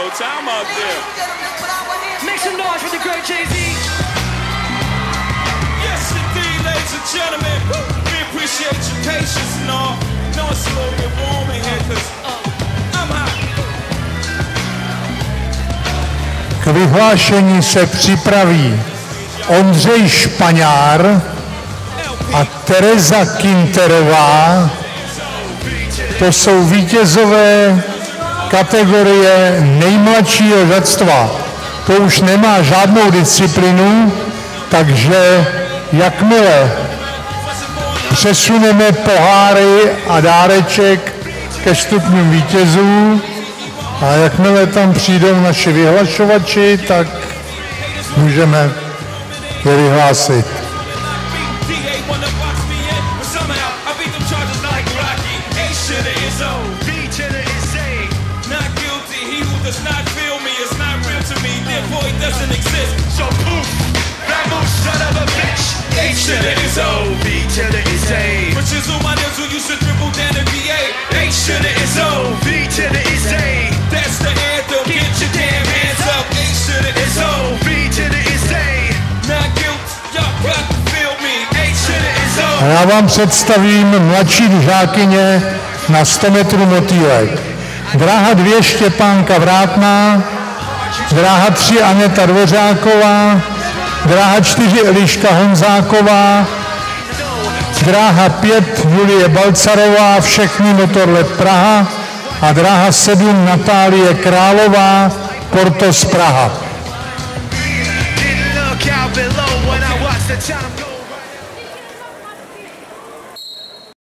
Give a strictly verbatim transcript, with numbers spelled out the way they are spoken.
time out there. Make some noise for the great Jay-Z. Yes, indeed, ladies and gentlemen. We appreciate your patience and all. No, it's a little bit warm in here because I'm hot. K vyhlášení se připraví Ondřej Špaňár a Tereza Kinterová. To jsou vítězové kategorie nejmladšího žadstva. To už nemá žádnou disciplínu, takže jakmile přesuneme poháry a dáreček ke stupňům vítězů a jakmile tam přijdou naši vyhlašovači, tak můžeme je vyhlásit. A já vám představím mladší žákyně na sto metrů motýlek. Dráha dvě Štěpánka Vrátná, dráha tři Aneta Dvořáková, dráha čtyři Eliška Honzáková, dráha pět Julie Balcarová, všechny Motorlet Praha a dráha sedm Natálie Králová, Portos Praha.